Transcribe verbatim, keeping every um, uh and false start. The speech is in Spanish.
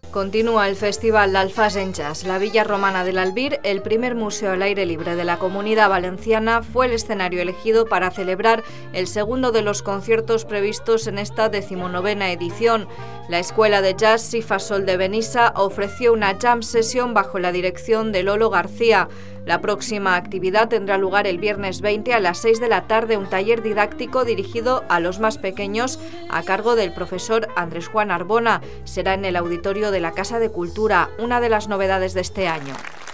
Continúa el Festival d'Alfàs en Jazz. La Villa Romana del Albir, el primer museo al aire libre de la Comunidad Valenciana, fue el escenario elegido para celebrar el segundo de los conciertos previstos en esta decimonovena edición. La Escuela de Jazz Sifa Sol de Benissa ofreció una jam session bajo la dirección de Lolo García. La próxima actividad tendrá lugar el viernes veinte a las seis de la tarde, un taller didáctico dirigido a los más pequeños a cargo del profesor Andrés Juan Arbona. Será en el auditorio de la Casa de Cultura, una de las novedades de este año.